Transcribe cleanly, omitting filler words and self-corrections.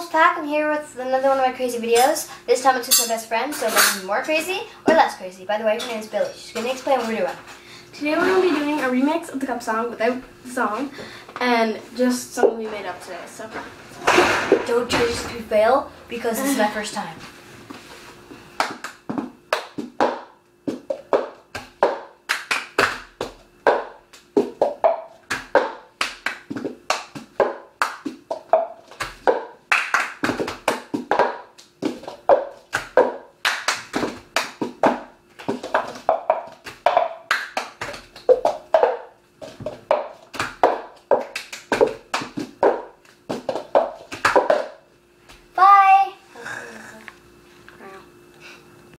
Almost Pack. I'm here with another one of my crazy videos. This time it's with my best friend, so maybe more crazy or less crazy. By the way, her name is Billy. She's going to explain what we're doing. Today we're going to be doing a remix of the Cup song without the song, and just something we made up today. So don't judge us if we fail, because this is my first time.